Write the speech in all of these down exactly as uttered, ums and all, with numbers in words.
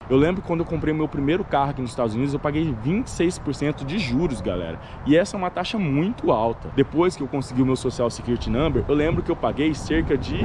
Eu lembro quando eu comprei meu primeiro carro aqui nos Estados Unidos, eu paguei vinte e seis por cento de juros, galera. E essa é uma taxa muito alta. Depois que eu consegui o meu Social Security Number, eu lembro que eu paguei cerca de...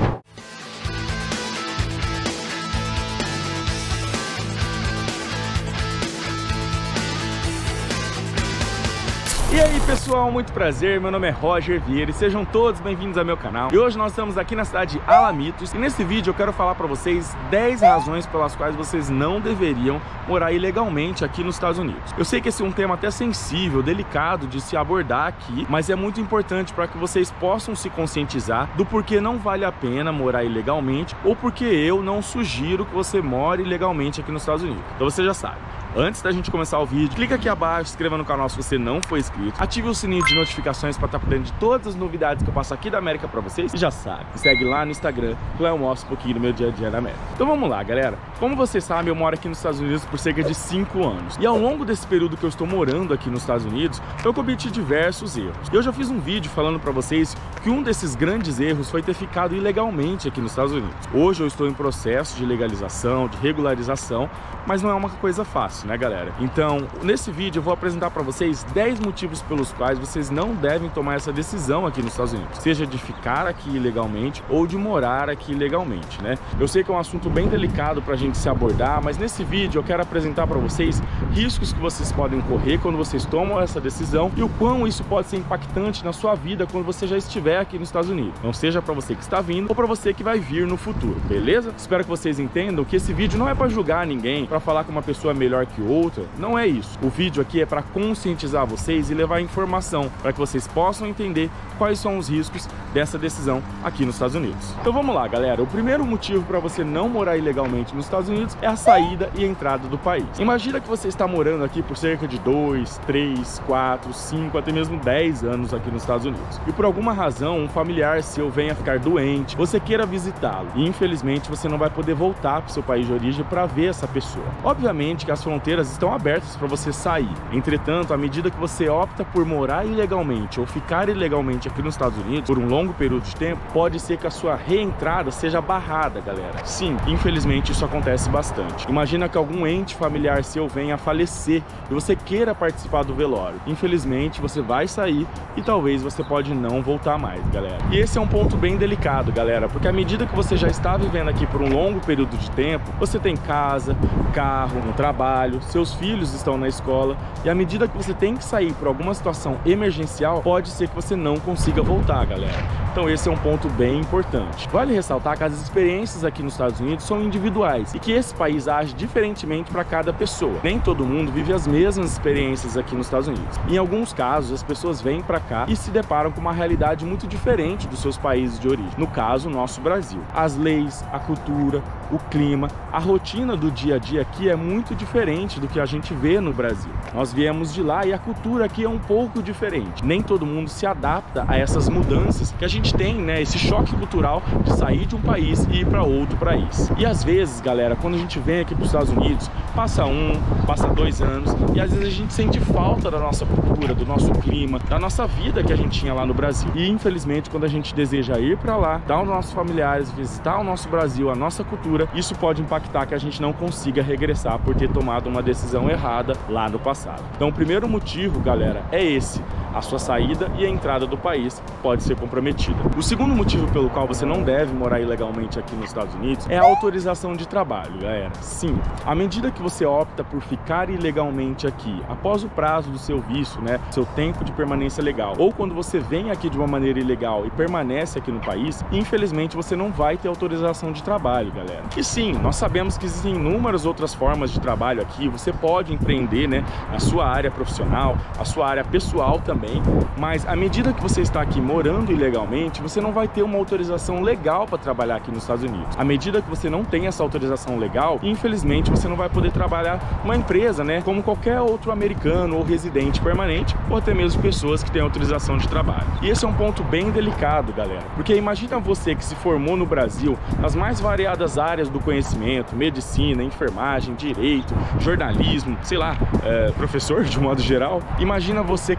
E aí pessoal, muito prazer, meu nome é Roger Vieira e sejam todos bem-vindos ao meu canal. E hoje nós estamos aqui na cidade de Alamitos e nesse vídeo eu quero falar para vocês dez razões pelas quais vocês não deveriam morar ilegalmente aqui nos Estados Unidos. Eu sei que esse é um tema até sensível, delicado de se abordar aqui, mas é muito importante para que vocês possam se conscientizar do porquê não vale a pena morar ilegalmente ou porque eu não sugiro que você more ilegalmente aqui nos Estados Unidos. Então você já sabe. Antes da gente começar o vídeo, clica aqui abaixo, se inscreva no canal se você não for inscrito, ative o sininho de notificações para estar por dentro de todas as novidades que eu passo aqui da América para vocês. E já sabe, me segue lá no Instagram, que lá eu mostro um pouquinho do meu dia a dia na América. Então vamos lá, galera. Como vocês sabem, eu moro aqui nos Estados Unidos por cerca de cinco anos. E ao longo desse período que eu estou morando aqui nos Estados Unidos, eu cometi diversos erros. E eu já fiz um vídeo falando para vocês que um desses grandes erros foi ter ficado ilegalmente aqui nos Estados Unidos. Hoje eu estou em processo de legalização, de regularização, mas não é uma coisa fácil, né, galera? Então, nesse vídeo eu vou apresentar para vocês dez motivos pelos quais vocês não devem tomar essa decisão aqui nos Estados Unidos, seja de ficar aqui ilegalmente ou de morar aqui ilegalmente, né? Eu sei que é um assunto bem delicado pra gente se abordar, mas nesse vídeo eu quero apresentar para vocês riscos que vocês podem correr quando vocês tomam essa decisão e o quão isso pode ser impactante na sua vida quando você já estiver aqui nos Estados Unidos. Não seja para você que está vindo ou para você que vai vir no futuro, beleza? Espero que vocês entendam que esse vídeo não é para julgar ninguém, para falar que uma pessoa é melhor que outra, não é isso. O vídeo aqui é para conscientizar vocês e levar informação para que vocês possam entender quais são os riscos dessa decisão aqui nos Estados Unidos. Então vamos lá, galera. O primeiro motivo para você não morar ilegalmente nos Estados Unidos é a saída e entrada do país. Imagina que você está morando aqui por cerca de dois, três, quatro, cinco, até mesmo dez anos aqui nos Estados Unidos. E por alguma razão, um familiar seu venha ficar doente, você queira visitá-lo e infelizmente você não vai poder voltar para o seu país de origem para ver essa pessoa. Obviamente que as fronteiras estão abertas para você sair. Entretanto, à medida que você opta por morar ilegalmente ou ficar ilegalmente aqui nos Estados Unidos por um longo período de tempo, pode ser que a sua reentrada seja barrada, galera. Sim, infelizmente isso acontece bastante. Imagina que algum ente familiar seu venha a falecer e você queira participar do velório. Infelizmente, você vai sair e talvez você pode não voltar mais, galera. E esse é um ponto bem delicado, galera, porque à medida que você já está vivendo aqui por um longo período de tempo, você tem casa, carro, um trabalho, seus filhos estão na escola e à medida que você tem que sair por alguma situação emergencial, pode ser que você não consiga voltar, galera. Então esse é um ponto bem importante. Vale ressaltar que as experiências aqui nos Estados Unidos são individuais e que esse país age diferentemente para cada pessoa. Nem todo mundo vive as mesmas experiências aqui nos Estados Unidos. Em alguns casos, as pessoas vêm para cá e se deparam com uma realidade muito diferente dos seus países de origem. No caso, o nosso Brasil. As leis, a cultura, o clima, a rotina do dia a dia aqui é muito diferente do que a gente vê no Brasil. Nós viemos de lá e a cultura aqui é um pouco diferente. Nem todo mundo se adapta a essas mudanças que a gente tem, né? Esse choque cultural de sair de um país e ir para outro país. E às vezes, galera, quando a gente vem aqui para os Estados Unidos, passa um, passa dois anos e às vezes a gente sente falta da nossa cultura, do nosso clima, da nossa vida que a gente tinha lá no Brasil. E infelizmente, quando a gente deseja ir para lá, dar aos nossos familiares, visitar o nosso Brasil, a nossa cultura, isso pode impactar que a gente não consiga regressar por ter tomado uma decisão errada lá no passado. Então o primeiro motivo, galera, é esse. A sua saída e a entrada do país pode ser comprometida. O segundo motivo pelo qual você não deve morar ilegalmente aqui nos Estados Unidos é a autorização de trabalho, galera. Sim, à medida que você opta por ficar ilegalmente aqui, após o prazo do seu visto, né, seu tempo de permanência legal, ou quando você vem aqui de uma maneira ilegal e permanece aqui no país, infelizmente você não vai ter autorização de trabalho, galera. E sim, nós sabemos que existem inúmeras outras formas de trabalho aqui, você pode empreender, né, a sua área profissional, a sua área pessoal também, mas à medida que você está aqui morando ilegalmente, você não vai ter uma autorização legal para trabalhar aqui nos Estados Unidos. À medida que você não tem essa autorização legal, infelizmente você não vai poder trabalhar numa empresa, né, como qualquer outro americano ou residente permanente, ou até mesmo pessoas que têm autorização de trabalho. E esse é um ponto bem delicado, galera, porque imagina você que se formou no Brasil nas mais variadas áreas do conhecimento, medicina, enfermagem, direito, jornalismo, sei lá, é, professor de modo geral. Imagina você querer exercer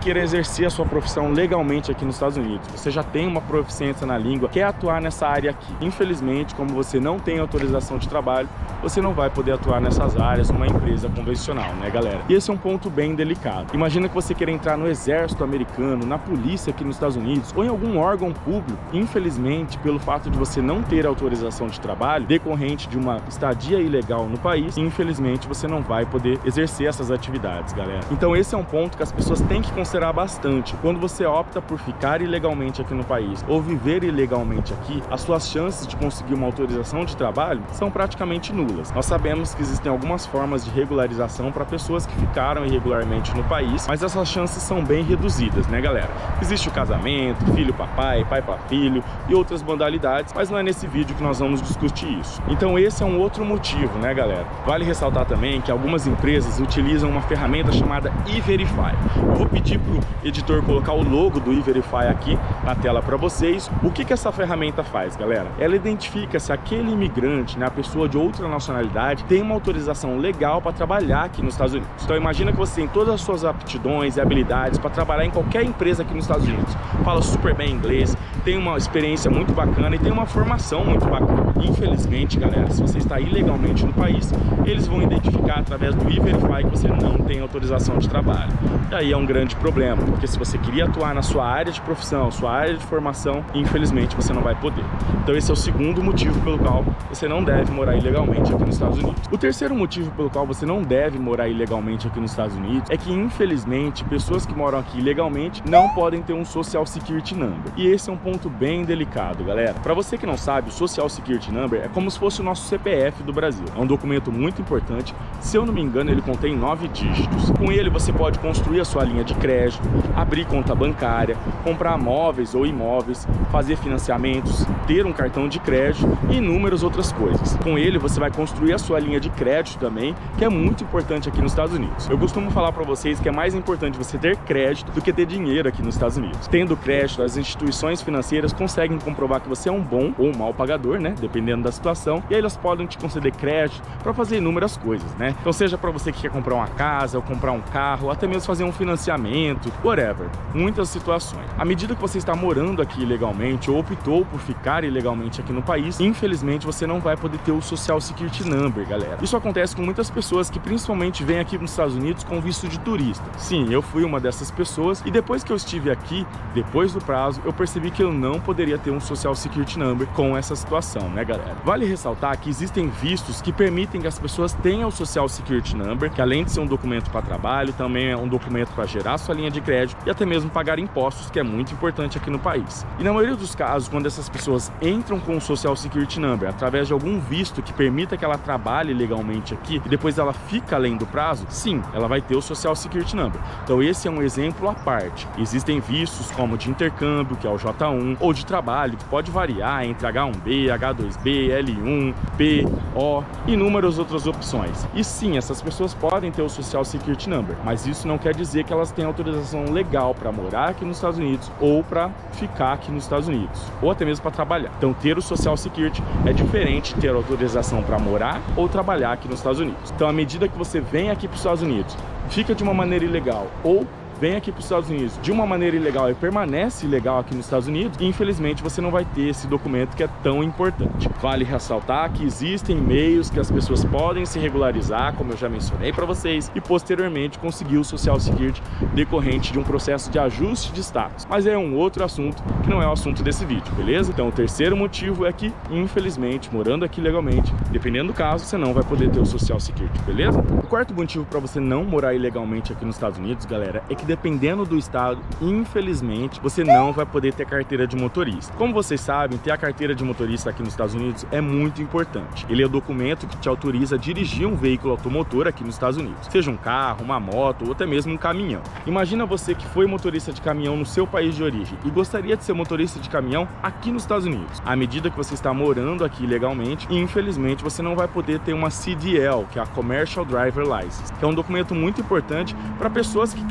exercer a sua profissão legalmente aqui nos Estados Unidos, você já tem uma proficiência na língua, quer atuar nessa área aqui. Infelizmente, como você não tem autorização de trabalho, você não vai poder atuar nessas áreas numa empresa convencional, né, galera? E esse é um ponto bem delicado. Imagina que você queira entrar no exército americano, na polícia aqui nos Estados Unidos, ou em algum órgão público. Infelizmente, pelo fato de você não ter autorização de trabalho decorrente de uma estadia ilegal no país, infelizmente você não vai poder exercer essas atividades, galera. Então esse é um ponto que as pessoas têm que considerar bastante. Quando você opta por ficar ilegalmente aqui no país ou viver ilegalmente aqui, as suas chances de conseguir uma autorização de trabalho são praticamente nulas. Nós sabemos que existem algumas formas de regularização para pessoas que ficaram irregularmente no país, mas essas chances são bem reduzidas, né, galera? Existe o casamento, filho para pai, pai para filho e outras modalidades, mas não é nesse vídeo que nós vamos discutir isso. Então esse é um outro motivo, né, galera? Vale ressaltar também que algumas empresas utilizam uma ferramenta chamada E-Verify. Eu vou pedir pro editor colocar o logo do E-Verify aqui na tela para vocês. O que que essa ferramenta faz, galera? Ela identifica se aquele imigrante, né, a pessoa de outra nacionalidade, tem uma autorização legal para trabalhar aqui nos Estados Unidos. Então imagina que você tem todas as suas aptidões e habilidades para trabalhar em qualquer empresa aqui nos Estados Unidos. Fala super bem inglês, tem uma experiência muito bacana e tem uma formação muito bacana. Infelizmente, galera, se você está ilegalmente no país, eles vão identificar através do E-Verify que você não tem autorização de trabalho. E aí é um grande problema, porque se você queria atuar na sua área de profissão, sua área de formação, infelizmente você não vai poder. Então esse é o segundo motivo pelo qual você não deve morar ilegalmente aqui nos Estados Unidos. O terceiro motivo pelo qual você não deve morar ilegalmente aqui nos Estados Unidos é que, infelizmente, pessoas que moram aqui ilegalmente não podem ter um Social Security Number. E esse é um ponto bem delicado, galera. Para você que não sabe, o Social Security Number é como se fosse o nosso C P F do Brasil. É um documento muito importante. Se eu não me engano, ele contém nove dígitos. Com ele, você pode construir a sua linha de crédito, abrir conta bancária, comprar móveis ou imóveis, fazer financiamentos, ter um cartão de crédito e inúmeras outras coisas. Com ele, você vai construir a sua linha de crédito também, que é muito importante aqui nos Estados Unidos. Eu costumo falar para vocês que é mais importante você ter crédito do que ter dinheiro aqui nos Estados Unidos. Tendo crédito, as instituições financeiras conseguem comprovar que você é um bom ou um mau pagador, né? Dependendo da situação. E aí elas podem te conceder crédito para fazer inúmeras coisas, né? Então seja para você que quer comprar uma casa, ou comprar um carro, ou até mesmo fazer um financiamento, whatever. Muitas situações. À medida que você está morando aqui ilegalmente ou optou por ficar ilegalmente aqui no país, infelizmente você não vai poder ter o Social Security Number, galera. Isso acontece com muitas pessoas que principalmente vêm aqui nos Estados Unidos com visto de turista. Sim, eu fui uma dessas pessoas e depois que eu estive aqui, depois do prazo, eu percebi que eu não poderia ter um Social Security Number com essa situação, né, galera? Vale ressaltar que existem vistos que permitem que as pessoas tenham o Social Security Number, que além de ser um documento para trabalho, também é um documento para gerar sua linha de crédito e até mesmo pagar impostos, que é muito importante aqui no país. E na maioria dos casos, quando essas pessoas entram com o Social Security Number através de algum visto que permita que ela trabalhe legalmente aqui e depois ela fica além do prazo, sim, ela vai ter o Social Security Number. Então esse é um exemplo à parte. Existem vistos como de intercâmbio, que é o J um, ou de trabalho, que pode variar entre H um B, H dois B, L um, P, O, inúmeras outras opções. E sim, essas pessoas podem ter o Social Security Number, mas isso não quer dizer que elas têm autorização legal para morar aqui nos Estados Unidos ou para ficar aqui nos Estados Unidos, ou até mesmo para trabalhar. Então ter o Social Security é diferente de ter autorização para morar ou trabalhar aqui nos Estados Unidos. Então à medida que você vem aqui para os Estados Unidos, fica de uma maneira ilegal ou vem aqui para os Estados Unidos de uma maneira ilegal e permanece ilegal aqui nos Estados Unidos, infelizmente você não vai ter esse documento que é tão importante. Vale ressaltar que existem meios que as pessoas podem se regularizar, como eu já mencionei para vocês, e posteriormente conseguir o Social Security decorrente de um processo de ajuste de status. Mas é um outro assunto que não é o assunto desse vídeo, beleza? Então o terceiro motivo é que, infelizmente, morando aqui legalmente, dependendo do caso, você não vai poder ter o Social Security, beleza? O quarto motivo para você não morar ilegalmente aqui nos Estados Unidos, galera, é que dependendo do estado, infelizmente, você não vai poder ter carteira de motorista. Como vocês sabem, ter a carteira de motorista aqui nos Estados Unidos é muito importante. Ele é o documento que te autoriza a dirigir um veículo automotor aqui nos Estados Unidos, seja um carro, uma moto ou até mesmo um caminhão. Imagina você que foi motorista de caminhão no seu país de origem e gostaria de ser motorista de caminhão aqui nos Estados Unidos. À medida que você está morando aqui legalmente, infelizmente, você não vai poder ter uma C D L, que é a Commercial Driver License, que é um documento muito importante para pessoas que querem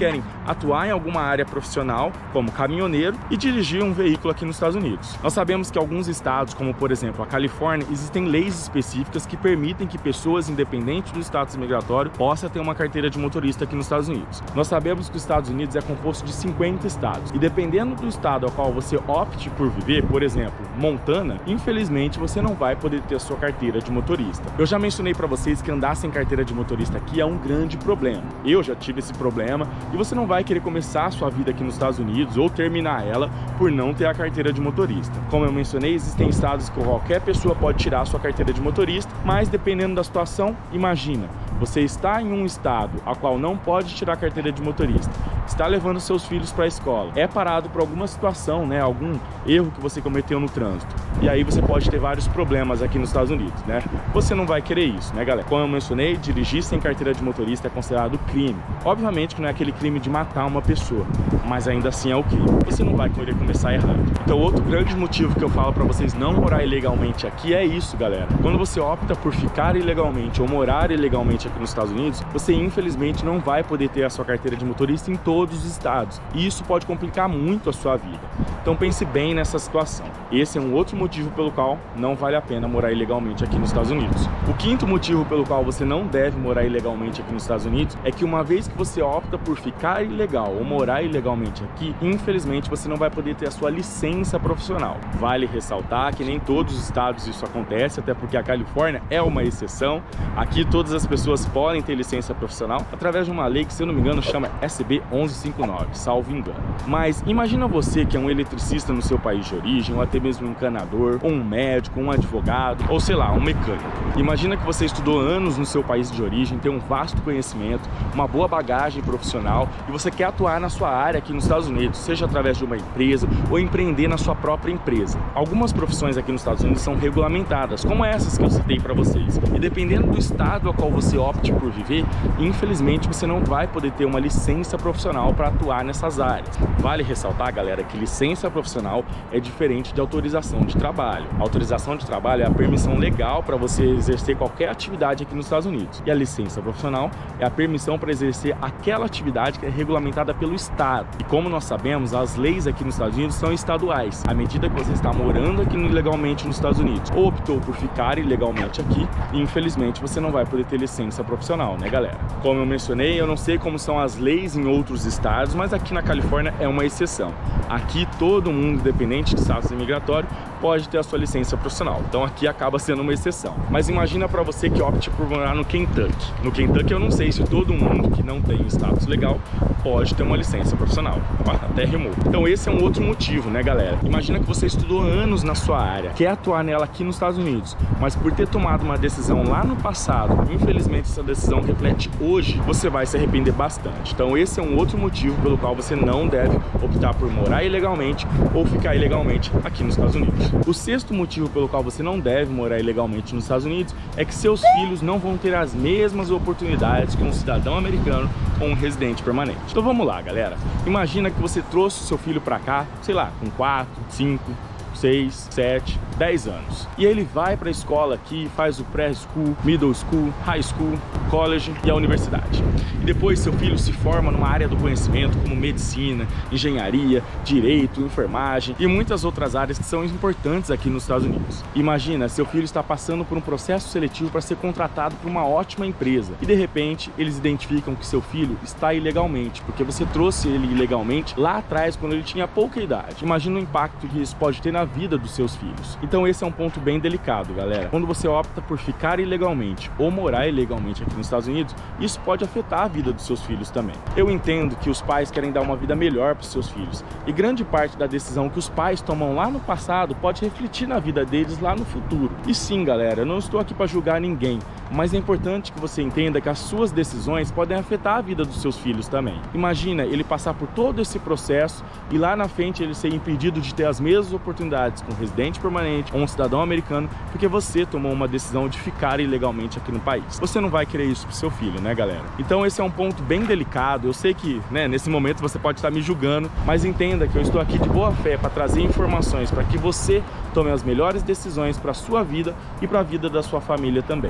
atuar em alguma área profissional, como caminhoneiro, e dirigir um veículo aqui nos Estados Unidos. Nós sabemos que alguns estados, como por exemplo a Califórnia, existem leis específicas que permitem que pessoas, independente do status migratório, possam ter uma carteira de motorista aqui nos Estados Unidos. Nós sabemos que os Estados Unidos é composto de cinquenta estados, e dependendo do estado ao qual você opte por viver, por exemplo, Montana, infelizmente você não vai poder ter a sua carteira de motorista. Eu já mencionei para vocês que andar sem carteira de motorista aqui é um grande problema. Eu já tive esse problema e você não vai querer começar a sua vida aqui nos Estados Unidos ou terminar ela por não ter a carteira de motorista. Como eu mencionei, existem estados que qualquer pessoa pode tirar a sua carteira de motorista, mas dependendo da situação, imagina, você está em um estado a qual não pode tirar a carteira de motorista, está levando seus filhos para a escola, é parado por alguma situação, né, algum erro que você cometeu no trânsito, e aí você pode ter vários problemas aqui nos Estados Unidos, né? Você não vai querer isso, né, galera? Como eu mencionei, dirigir sem carteira de motorista é considerado crime. Obviamente que não é aquele crime de matar uma pessoa, mas ainda assim é o crime. Você não vai querer começar errado. Então, outro grande motivo que eu falo para vocês não morar ilegalmente aqui é isso, galera. Quando você opta por ficar ilegalmente ou morar ilegalmente aqui nos Estados Unidos, você infelizmente não vai poder ter a sua carteira de motorista em todos os estados, e isso pode complicar muito a sua vida. Então pense bem nessa situação. Esse é um outro motivo pelo qual não vale a pena morar ilegalmente aqui nos Estados Unidos. O quinto motivo pelo qual você não deve morar ilegalmente aqui nos Estados Unidos é que uma vez que você opta por ficar ilegal ou morar ilegalmente aqui, infelizmente você não vai poder ter a sua licença profissional. Vale ressaltar que nem todos os estados isso acontece, até porque a Califórnia é uma exceção. Aqui todas as pessoas podem ter licença profissional através de uma lei que, se eu não me engano, chama S B onze cinquenta e nove, salvo engano. Mas imagina você que é um eletricista no seu país de origem, ou até mesmo um encanador, ou um médico, um advogado, ou sei lá, um mecânico. Imagina que você estudou anos no seu país de origem, tem um vasto conhecimento, uma boa bagagem profissional, e você quer atuar na sua área aqui nos Estados Unidos, seja através de uma empresa ou empreender na sua própria empresa. Algumas profissões aqui nos Estados Unidos são regulamentadas, como essas que eu citei para vocês. E dependendo do estado ao qual você opte por viver, infelizmente você não vai poder ter uma licença profissional para atuar nessas áreas. Vale ressaltar, galera, que licença profissional é diferente de autorização de trabalho. A autorização de trabalho é a permissão legal para você exercer qualquer atividade aqui nos Estados Unidos. E a licença profissional é a permissão para exercer aquela atividade que é regulamentada pelo estado. E como nós sabemos, as leis aqui nos Estados Unidos são estaduais. À medida que você está morando aqui ilegalmente nos Estados Unidos ou optou por ficar ilegalmente aqui, infelizmente você não vai poder ter licença profissional, né, galera? Como eu mencionei, eu não sei como são as leis em outros estados, mas aqui na Califórnia é uma exceção. Aqui todo mundo, independente de status imigratório, pode ter a sua licença profissional. Então aqui acaba sendo uma exceção. Mas imagina para você que opte por morar no Kentucky. No Kentucky eu não sei se todo mundo que não tem status legal pode ter uma licença profissional. Até rimou. Então esse é um outro motivo, né, galera? Imagina que você estudou anos na sua área, quer atuar nela aqui nos Estados Unidos, mas por ter tomado uma decisão lá no passado, infelizmente essa decisão reflete hoje, você vai se arrepender bastante. Então esse é um outro motivo pelo qual você não deve optar por morar ilegalmente ou ficar ilegalmente aqui nos Estados Unidos. O sexto motivo pelo qual você não deve morar ilegalmente nos Estados Unidos é que seus filhos não vão ter as mesmas oportunidades que um cidadão americano ou um residente permanente. Então vamos lá, galera. Imagina que você trouxe o seu filho para cá, sei lá, com quatro, cinco, seis, sete, dez anos. E ele vai para a escola aqui, faz o pré-school, middle school, high school, college e a universidade. E depois seu filho se forma numa área do conhecimento como medicina, engenharia, direito, enfermagem e muitas outras áreas que são importantes aqui nos Estados Unidos. Imagina, seu filho está passando por um processo seletivo para ser contratado por uma ótima empresa e de repente eles identificam que seu filho está ilegalmente, porque você trouxe ele ilegalmente lá atrás quando ele tinha pouca idade. Imagina o impacto que isso pode ter na vida dos seus filhos. Então esse é um ponto bem delicado, galera. Quando você opta por ficar ilegalmente ou morar ilegalmente aqui nos Estados Unidos, isso pode afetar a vida dos seus filhos também. Eu entendo que os pais querem dar uma vida melhor para os seus filhos, e grande parte da decisão que os pais tomam lá no passado pode refletir na vida deles lá no futuro. E sim, galera, eu não estou aqui para julgar ninguém, mas é importante que você entenda que as suas decisões podem afetar a vida dos seus filhos também. Imagina ele passar por todo esse processo e lá na frente ele ser impedido de ter as mesmas oportunidades com um residente permanente ou um cidadão americano porque você tomou uma decisão de ficar ilegalmente aqui no país. Você não vai querer isso pro seu filho, né, galera? Então esse é um ponto bem delicado. Eu sei que, né, nesse momento você pode estar me julgando, mas entenda que eu estou aqui de boa fé para trazer informações para que você tome as melhores decisões para a sua vida e para a vida da sua família também. Imagina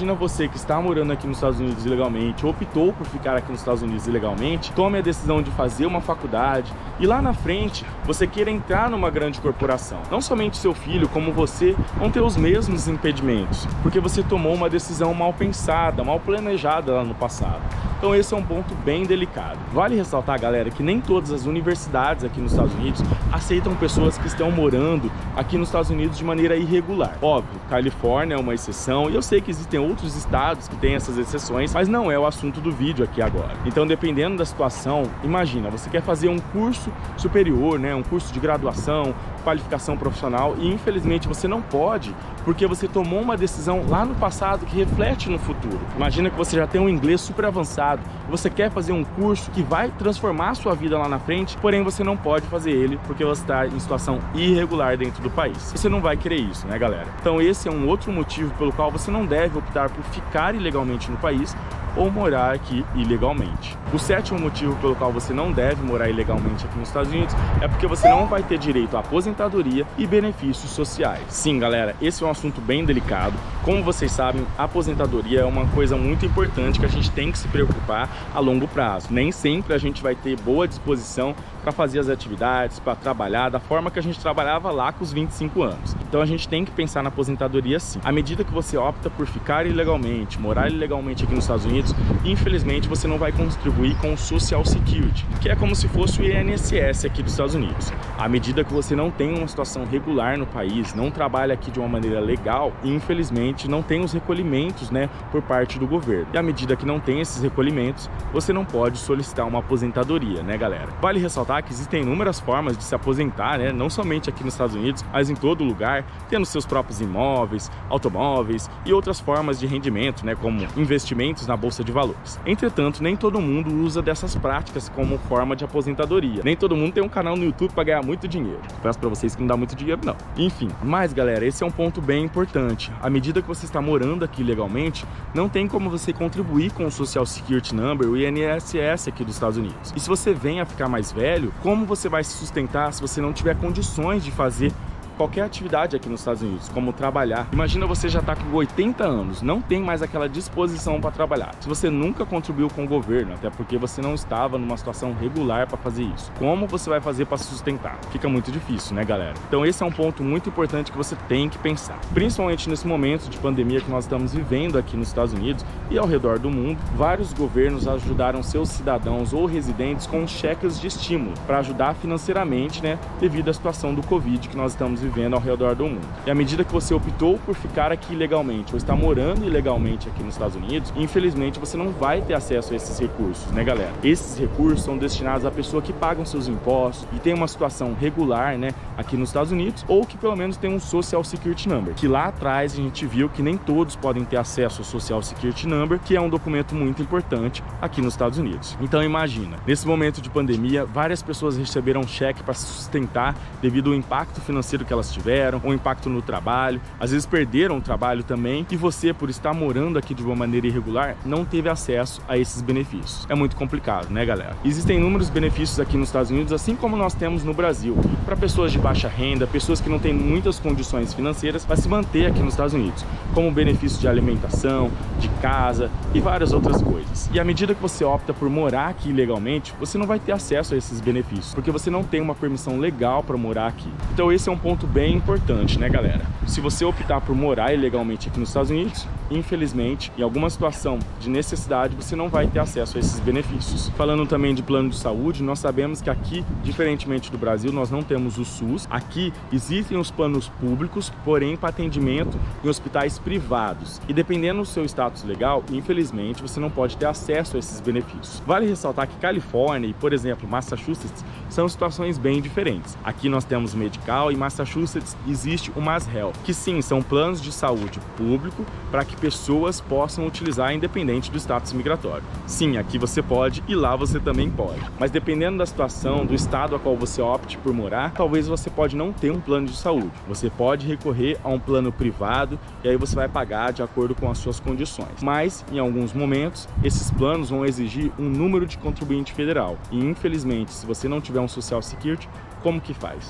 imagina você que está morando aqui nos Estados Unidos ilegalmente, ou optou por ficar aqui nos Estados Unidos ilegalmente, tome a decisão de fazer uma faculdade e lá na frente você queira entrar numa grande corporação. Não somente seu filho, como você, vão ter os mesmos impedimentos, porque você tomou uma decisão mal pensada, mal planejada lá no passado. Então esse é um ponto bem delicado. Vale ressaltar, galera, que nem todas as universidades aqui nos Estados Unidos aceitam pessoas que estão morando aqui nos Estados Unidos de maneira irregular. Óbvio, Califórnia é uma exceção e eu sei que existem outros estados que têm essas exceções, mas não é o assunto do vídeo aqui agora. Então, dependendo da situação, imagina, você quer fazer um curso superior, né, um curso de graduação, qualificação profissional e infelizmente você não pode porque você tomou uma decisão lá no passado que reflete no futuro. Imagina que você já tem um inglês super avançado, você quer fazer um curso que vai transformar a sua vida lá na frente, porém você não pode fazer ele porque você está em situação irregular dentro do país. Você não vai querer isso, né, galera? Então esse é um outro motivo pelo qual você não deve optar por ficar ilegalmente no país ou morar aqui ilegalmente. O sétimo motivo pelo qual você não deve morar ilegalmente aqui nos Estados Unidos é porque você não vai ter direito à aposentadoria e benefícios sociais. Sim, galera, esse é um assunto bem delicado. Como vocês sabem, a aposentadoria é uma coisa muito importante que a gente tem que se preocupar a longo prazo. Nem sempre a gente vai ter boa disposição para fazer as atividades, para trabalhar da forma que a gente trabalhava lá com os vinte e cinco anos. Então a gente tem que pensar na aposentadoria sim. À medida que você opta por ficar ilegalmente, morar ilegalmente aqui nos Estados Unidos, infelizmente você não vai contribuir com o Social Security, que é como se fosse o I N S S aqui dos Estados Unidos. À medida que você não tem uma situação regular no país, não trabalha aqui de uma maneira legal, infelizmente não tem os recolhimentos, né, por parte do governo. E à medida que não tem esses recolhimentos, você não pode solicitar uma aposentadoria, né, galera? Vale ressaltar que existem inúmeras formas de se aposentar, né, não somente aqui nos Estados Unidos, mas em todo lugar, tendo seus próprios imóveis, automóveis e outras formas de rendimento, né, como investimentos na bolsa de valores. Entretanto, nem todo mundo usa dessas práticas como forma de aposentadoria. Nem todo mundo tem um canal no YouTube para ganhar muito dinheiro. Peço para vocês que não dá muito dinheiro, não. Enfim, mas galera, esse é um ponto bem importante. À medida que você está morando aqui legalmente, não tem como você contribuir com o Social Security Number, o I N S S aqui dos Estados Unidos. E se você vem a ficar mais velho, como você vai se sustentar se você não tiver condições de fazer qualquer atividade aqui nos Estados Unidos, como trabalhar? Imagina você já está com oitenta anos, não tem mais aquela disposição para trabalhar. Se você nunca contribuiu com o governo, até porque você não estava numa situação regular para fazer isso, como você vai fazer para se sustentar? Fica muito difícil, né, galera? Então esse é um ponto muito importante que você tem que pensar. Principalmente nesse momento de pandemia que nós estamos vivendo aqui nos Estados Unidos e ao redor do mundo, vários governos ajudaram seus cidadãos ou residentes com cheques de estímulo para ajudar financeiramente, né, devido à situação do Covid que nós estamos vivendo vivendo ao redor do mundo. E à medida que você optou por ficar aqui ilegalmente ou está morando ilegalmente aqui nos Estados Unidos, infelizmente você não vai ter acesso a esses recursos, né, galera? Esses recursos são destinados à pessoa que pagam seus impostos e tem uma situação regular, né, aqui nos Estados Unidos, ou que pelo menos tem um Social Security Number, que lá atrás a gente viu que nem todos podem ter acesso ao Social Security Number, que é um documento muito importante aqui nos Estados Unidos. Então imagina, nesse momento de pandemia, várias pessoas receberam cheque para se sustentar devido ao impacto financeiro que elas tiveram, ou impacto no trabalho, às vezes perderam o trabalho também, e você, por estar morando aqui de uma maneira irregular, não teve acesso a esses benefícios. É muito complicado, né, galera? Existem inúmeros benefícios aqui nos Estados Unidos, assim como nós temos no Brasil, para pessoas de baixa renda, pessoas que não têm muitas condições financeiras para se manter aqui nos Estados Unidos, como benefício de alimentação, de casa e várias outras coisas. E à medida que você opta por morar aqui ilegalmente, você não vai ter acesso a esses benefícios, porque você não tem uma permissão legal para morar aqui. Então esse é um ponto bem importante, né, galera? Se você optar por morar ilegalmente aqui nos Estados Unidos, infelizmente, em alguma situação de necessidade, você não vai ter acesso a esses benefícios. Falando também de plano de saúde, nós sabemos que aqui, diferentemente do Brasil, nós não temos o SUS. Aqui existem os planos públicos, porém para atendimento em hospitais privados. E dependendo do seu status legal, infelizmente, você não pode ter acesso a esses benefícios. Vale ressaltar que Califórnia e, por exemplo, Massachusetts são situações bem diferentes. Aqui nós temos Medical e Massachusetts existe o MassHealth, que sim, são planos de saúde público para que pessoas possam utilizar independente do status migratório. Sim, aqui você pode e lá você também pode. Mas dependendo da situação, do estado a qual você opte por morar, talvez você pode não ter um plano de saúde. Você pode recorrer a um plano privado e aí você vai pagar de acordo com as suas condições. Mas, em alguns momentos, esses planos vão exigir um número de contribuinte federal. E, infelizmente, se você não tiver um Social Security, como que faz?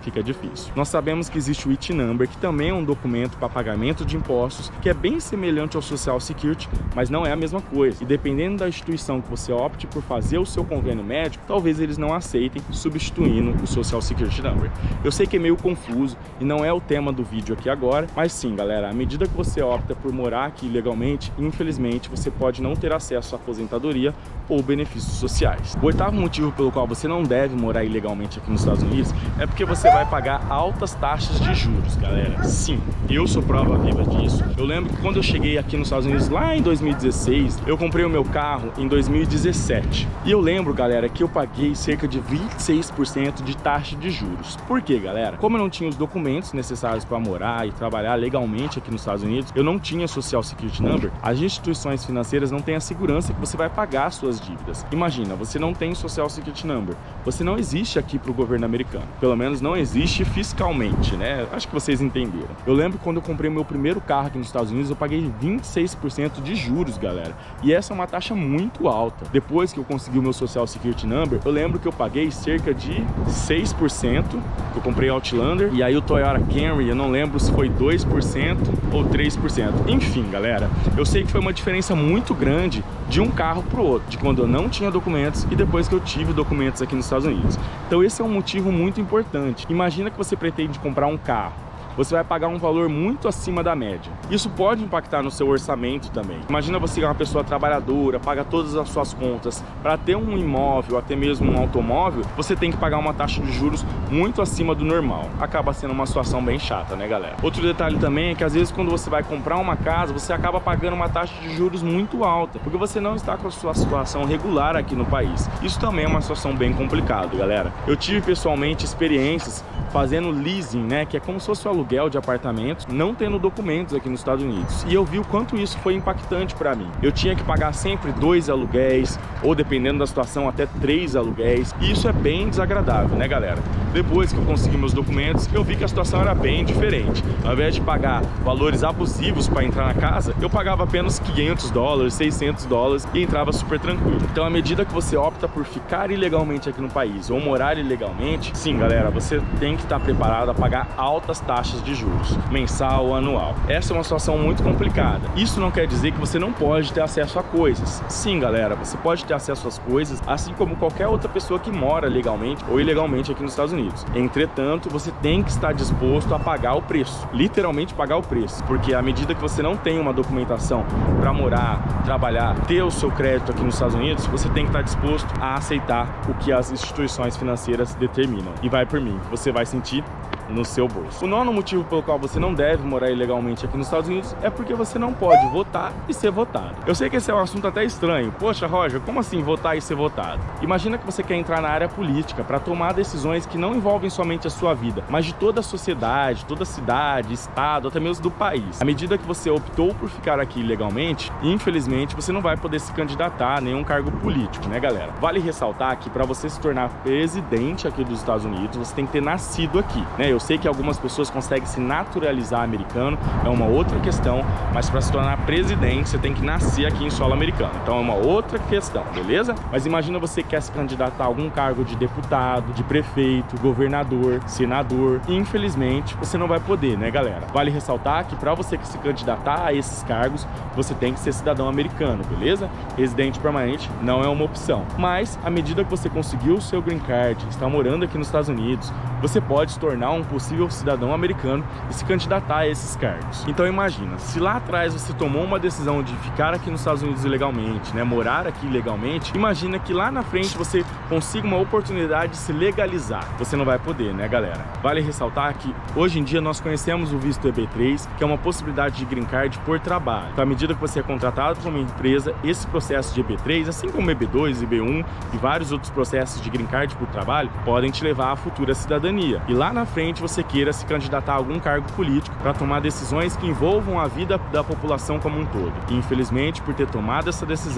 fica difícil. Nós sabemos que existe o I T Number, que também é um documento para pagamento de impostos, que é bem semelhante ao Social Security, mas não é a mesma coisa. E dependendo da instituição que você opte por fazer o seu convênio médico, talvez eles não aceitem, substituindo o Social Security Number. Eu sei que é meio confuso e não é o tema do vídeo aqui agora, mas sim, galera, à medida que você opta por morar aqui legalmente, infelizmente você pode não ter acesso à aposentadoria ou benefícios sociais. O oitavo motivo pelo qual você não deve morar ilegalmente aqui nos Estados Unidos é porque você vai pagar altas taxas de juros, galera. Sim, eu sou prova viva disso. Eu lembro que quando eu cheguei aqui nos Estados Unidos lá em dois mil e dezesseis, eu comprei o meu carro em dois mil e dezessete. E eu lembro, galera, que eu paguei cerca de vinte e seis por cento de taxa de juros. Por quê, galera? Como eu não tinha os documentos necessários para morar e trabalhar legalmente aqui nos Estados Unidos, eu não tinha Social Security Number, as instituições financeiras não têm a segurança que você vai pagar suas dívidas. Imagina, você não tem Social Security Number, você não existe aqui para o governo americano, pelo menos não existe fiscalmente, né? Acho que vocês entenderam. Eu lembro quando eu comprei o meu primeiro carro aqui nos Estados Unidos, eu paguei vinte e seis por cento de juros, galera, e essa é uma taxa muito alta. Depois que eu consegui o meu Social Security Number, eu lembro que eu paguei cerca de seis por cento, que eu comprei Outlander, e aí o Toyota Camry, eu não lembro se foi dois por cento ou três por cento. Enfim, galera, eu sei que foi uma diferença muito grande de um carro para o outro, de quando eu não tinha documentos e depois que eu tive documentos aqui nos Estados Unidos. Então esse é um motivo muito importante. Imagina que você pretende comprar um carro, você vai pagar um valor muito acima da média. Isso pode impactar no seu orçamento também. Imagina você é uma pessoa trabalhadora, paga todas as suas contas. Para ter um imóvel, até mesmo um automóvel, você tem que pagar uma taxa de juros muito acima do normal. Acaba sendo uma situação bem chata, né, galera? Outro detalhe também é que às vezes quando você vai comprar uma casa, você acaba pagando uma taxa de juros muito alta, porque você não está com a sua situação regular aqui no país. Isso também é uma situação bem complicada, galera. Eu tive pessoalmente experiências fazendo leasing, né, que é como se fosse o aluguel de apartamentos, não tendo documentos aqui nos Estados Unidos. E eu vi o quanto isso foi impactante para mim. Eu tinha que pagar sempre dois aluguéis, ou dependendo da situação, até três aluguéis. E isso é bem desagradável, né, galera? Depois que eu consegui meus documentos, eu vi que a situação era bem diferente. Ao invés de pagar valores abusivos para entrar na casa, eu pagava apenas quinhentos dólares, seiscentos dólares e entrava super tranquilo. Então, à medida que você opta por ficar ilegalmente aqui no país ou morar ilegalmente, sim, galera, você tem que estar preparado a pagar altas taxas de juros, mensal ou anual. Essa é uma situação muito complicada. Isso não quer dizer que você não pode ter acesso a coisas. Sim, galera, você pode ter acesso às coisas, assim como qualquer outra pessoa que mora legalmente ou ilegalmente aqui nos Estados Unidos. Entretanto, você tem que estar disposto a pagar o preço, literalmente pagar o preço, porque à medida que você não tem uma documentação para morar, trabalhar, ter o seu crédito aqui nos Estados Unidos, você tem que estar disposto a aceitar o que as instituições financeiras determinam. E vai por mim, você vai sentir no seu bolso. O nono motivo pelo qual você não deve morar ilegalmente aqui nos Estados Unidos é porque você não pode votar e ser votado. Eu sei que esse é um assunto até estranho. Poxa, Roger, como assim votar e ser votado? Imagina que você quer entrar na área política para tomar decisões que não envolvem somente a sua vida, mas de toda a sociedade, toda a cidade, estado, até mesmo do país. À medida que você optou por ficar aqui ilegalmente, infelizmente você não vai poder se candidatar a nenhum cargo político, né, galera? Vale ressaltar que para você se tornar presidente aqui dos Estados Unidos, você tem que ter nascido aqui, né? Eu sei que algumas pessoas conseguem se naturalizar americano, é uma outra questão, mas para se tornar presidente você tem que nascer aqui em solo americano, então é uma outra questão, beleza? Mas imagina você que quer se candidatar a algum cargo de deputado, de prefeito, governador, senador, e infelizmente você não vai poder, né, galera? Vale ressaltar que para você que se candidatar a esses cargos, você tem que ser cidadão americano, beleza? Residente permanente não é uma opção, mas à medida que você conseguiu o seu green card, está morando aqui nos Estados Unidos, você pode se tornar um possível cidadão americano e se candidatar a esses cargos. Então imagina, se lá atrás você tomou uma decisão de ficar aqui nos Estados Unidos ilegalmente, né, morar aqui ilegalmente, imagina que lá na frente você consiga uma oportunidade de se legalizar. Você não vai poder, né, galera? Vale ressaltar que hoje em dia nós conhecemos o visto E B três, que é uma possibilidade de green card por trabalho. Então, à medida que você é contratado por uma empresa, esse processo de E B três, assim como E B dois, E B um e vários outros processos de green card por trabalho, podem te levar à futura cidadania. E lá na frente você queira se candidatar a algum cargo político para tomar decisões que envolvam a vida da população como um todo. E infelizmente, por ter tomado essa decisão,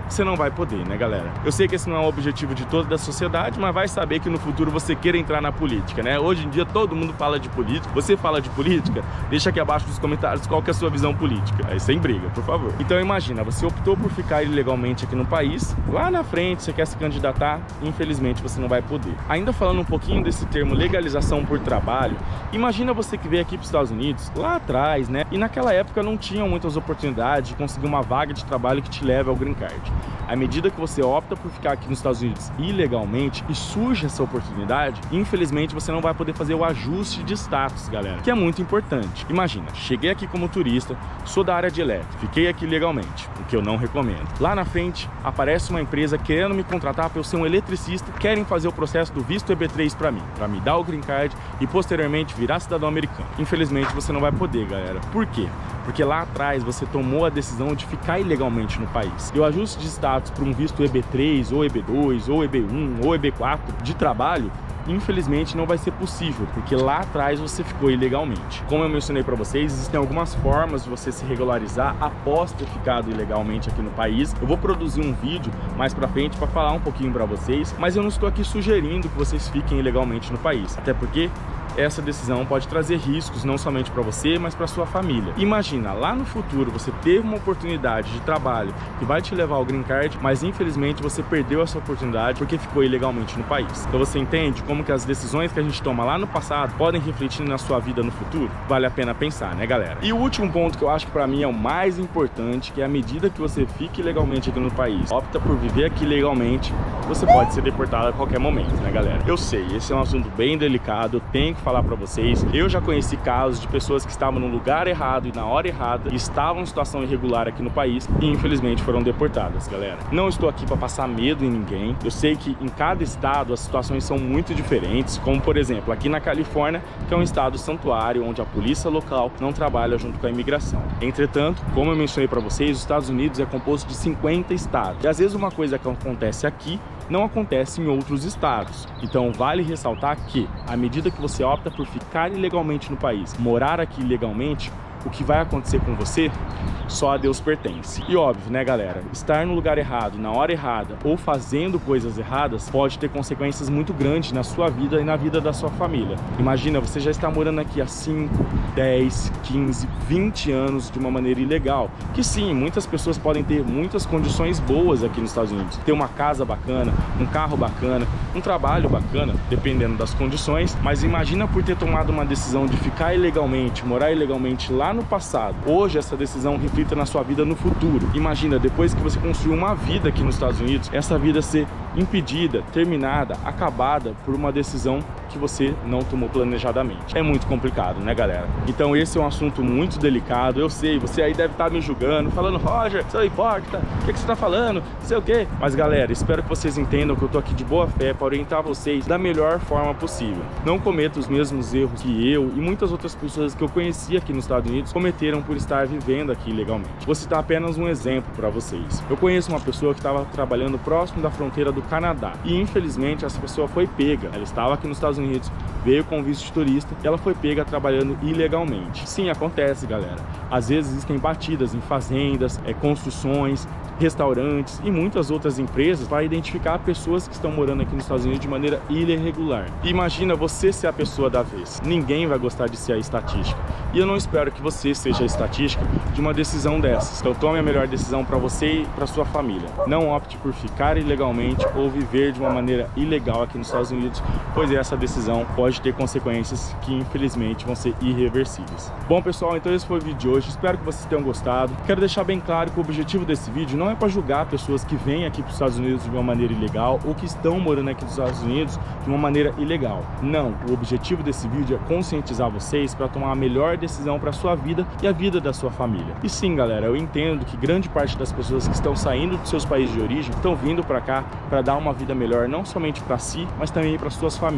você não vai poder, né, galera? Eu sei que esse não é o objetivo de toda a sociedade, mas vai saber que no futuro você queira entrar na política, né? Hoje em dia todo mundo fala de política. Você fala de política? Deixa aqui abaixo nos comentários qual que é a sua visão política. Aí sem briga, por favor. Então imagina, você optou por ficar ilegalmente aqui no país, lá na frente você quer se candidatar, infelizmente você não vai poder. Ainda falando um pouquinho desse termo legalização por trabalho, imagina você que veio aqui para os Estados Unidos, lá atrás, né? E naquela época não tinham muitas oportunidades de conseguir uma vaga de trabalho que te leve ao green card. À medida que você opta por ficar aqui nos Estados Unidos ilegalmente e surge essa oportunidade, infelizmente você não vai poder fazer o ajuste de status, galera, que é muito importante. Imagina, cheguei aqui como turista, sou da área de elétrica, fiquei aqui legalmente, o que eu não recomendo. Lá na frente, aparece uma empresa querendo me contratar para eu ser um eletricista, querem fazer o processo do visto E B três para mim, para me dar o green card e posteriormente virar cidadão americano. Infelizmente você não vai poder, galera. Por quê? Porque lá atrás você tomou a decisão de ficar ilegalmente no país. E o ajuste de status para um visto E B três, ou E B dois, ou E B um, ou E B quatro de trabalho, infelizmente não vai ser possível, porque lá atrás você ficou ilegalmente. Como eu mencionei para vocês, existem algumas formas de você se regularizar após ter ficado ilegalmente aqui no país. Eu vou produzir um vídeo mais para frente para falar um pouquinho para vocês, mas eu não estou aqui sugerindo que vocês fiquem ilegalmente no país, até porque essa decisão pode trazer riscos não somente para você, mas para sua família. Imagina, lá no futuro você teve uma oportunidade de trabalho que vai te levar ao green card, mas infelizmente você perdeu essa oportunidade porque ficou ilegalmente no país. Então você entende como que as decisões que a gente toma lá no passado podem refletir na sua vida no futuro? Vale a pena pensar, né, galera? E o último ponto que eu acho que para mim é o mais importante, que é à medida que você fique legalmente aqui no país, opta por viver aqui legalmente, você pode ser deportado a qualquer momento, né, galera? Eu sei, esse é um assunto bem delicado, eu tenho que falar para vocês. Eu já conheci casos de pessoas que estavam no lugar errado e na hora errada e estavam em situação irregular aqui no país e infelizmente foram deportadas, galera. Não estou aqui para passar medo em ninguém. Eu sei que em cada estado as situações são muito diferentes, como por exemplo aqui na Califórnia, que é um estado santuário onde a polícia local não trabalha junto com a imigração. Entretanto, como eu mencionei para vocês, os Estados Unidos é composto de cinquenta estados. E às vezes uma coisa que acontece aqui não acontece em outros estados. Então vale ressaltar que, à medida que você opta por ficar ilegalmente no país, morar aqui ilegalmente, o que vai acontecer com você, só a Deus pertence. E óbvio, né, galera? Estar no lugar errado, na hora errada ou fazendo coisas erradas pode ter consequências muito grandes na sua vida e na vida da sua família. Imagina, você já está morando aqui há cinco, dez, quinze, vinte anos de uma maneira ilegal. Que sim, muitas pessoas podem ter muitas condições boas aqui nos Estados Unidos. Ter uma casa bacana, um carro bacana, um trabalho bacana, dependendo das condições. Mas imagina por ter tomado uma decisão de ficar ilegalmente, morar ilegalmente lá no passado. Hoje essa decisão reflita na sua vida no futuro. Imagina, depois que você construiu uma vida aqui nos Estados Unidos, essa vida ser impedida, terminada, acabada por uma decisão que você não tomou planejadamente. É muito complicado, né, galera? Então esse é um assunto muito delicado. Eu sei, você aí deve estar me julgando, falando: Roger, você não importa, o que, que você está falando, não sei o quê. Mas galera, espero que vocês entendam que eu tô aqui de boa fé para orientar vocês da melhor forma possível. Não cometa os mesmos erros que eu e muitas outras pessoas que eu conheci aqui nos Estados Unidos cometeram por estar vivendo aqui ilegalmente. Vou citar apenas um exemplo para vocês. Eu conheço uma pessoa que estava trabalhando próximo da fronteira do Canadá e infelizmente essa pessoa foi pega. Ela estava aqui nos Estados Unidos, veio com visto de turista e ela foi pega trabalhando ilegalmente. Sim, acontece, galera. Às vezes existem batidas em fazendas, é, construções, restaurantes e muitas outras empresas para identificar pessoas que estão morando aqui nos Estados Unidos de maneira irregular. Imagina você ser a pessoa da vez. Ninguém vai gostar de ser a estatística. E eu não espero que você seja a estatística de uma decisão dessas. Então tome a melhor decisão para você e para sua família. Não opte por ficar ilegalmente ou viver de uma maneira ilegal aqui nos Estados Unidos, pois essa decisão pode ter consequências que infelizmente vão ser irreversíveis. Bom, pessoal, então esse foi o vídeo de hoje. Espero que vocês tenham gostado. Quero deixar bem claro que o objetivo desse vídeo não é para julgar pessoas que vêm aqui para os Estados Unidos de uma maneira ilegal ou que estão morando aqui nos Estados Unidos de uma maneira ilegal. Não, o objetivo desse vídeo é conscientizar vocês para tomar a melhor decisão para a sua vida e a vida da sua família. E sim, galera, eu entendo que grande parte das pessoas que estão saindo dos seus países de origem estão vindo para cá para dar uma vida melhor, não somente para si, mas também para suas famílias.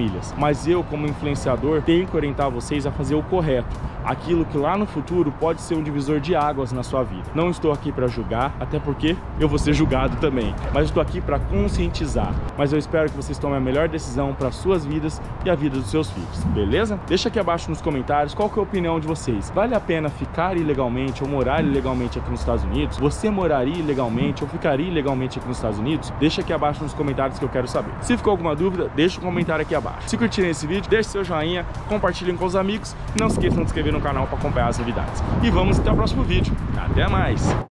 mas eu, como influenciador, tenho que orientar vocês a fazer o correto, aquilo que lá no futuro pode ser um divisor de águas na sua vida. Não estou aqui para julgar, até porque eu vou ser julgado também, mas estou aqui para conscientizar. Mas eu espero que vocês tomem a melhor decisão para suas vidas e a vida dos seus filhos, beleza? Deixa aqui abaixo nos comentários qual que é a opinião de vocês. Vale a pena ficar ilegalmente ou morar ilegalmente aqui nos Estados Unidos? Você moraria ilegalmente ou ficaria ilegalmente aqui nos Estados Unidos? Deixa aqui abaixo nos comentários que eu quero saber. Se ficou alguma dúvida, deixa um comentário aqui abaixo. Se curtirem esse vídeo, deixe seu joinha, compartilhem com os amigos. Não se esqueçam de se inscrever no canal para acompanhar as novidades. E vamos até o próximo vídeo. Até mais!